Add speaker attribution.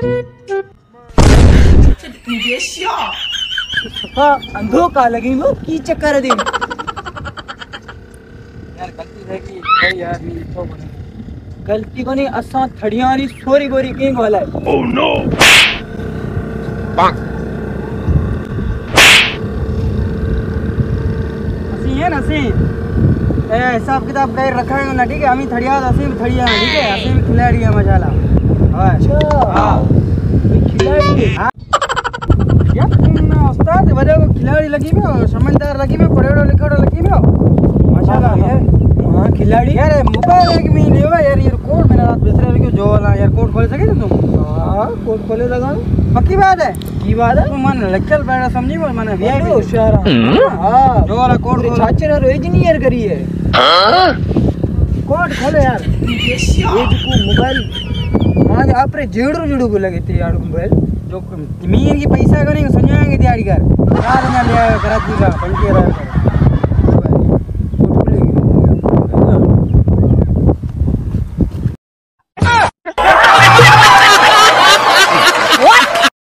Speaker 1: 你别笑。
Speaker 2: हाँ अंधो का लगी वो की चक्कर दे यार गलती है कि भाई यार मेरी तो बने गलती को नहीं असा थड़ियारी सोरी बोरी किंग वाला है ओह नो असी है ना असी हिसाब किताब कर रखा है ना ठीक है हम थड़िया असी थड़िया ठीक है असी भी खिलाड़ी है मशाला अच्छा हां खिलाड़ी यार तुम उस्ताद बड़े को खिलाड़ी लगी में और समझदार लगी में पढ़ेड़ो लिखोड़ो लगी में माशाल्लाह यार हां खिलाड़ी यार मोबाइल एक में ले यार ये कोड मैंने रात बिसरे लगे जो वाला यार कोड खोल सके तुम हां कोड खोले लगा पक्की बात है की बात है तुम मन लक्चल बैठा समझी मैंने वीआईपी होशियार हां जो वाला कोड चाचे ने रोज नहीं यार करी है कोड खोले यार ये जो मोबाइल हां आप रे जेड़ू जेड़ू को लगे थे यार मोबाइल जो मीन की पैसा करेंगे संजोएंगे दिहाड़ी कर यार मैं ले आया कराची का 25000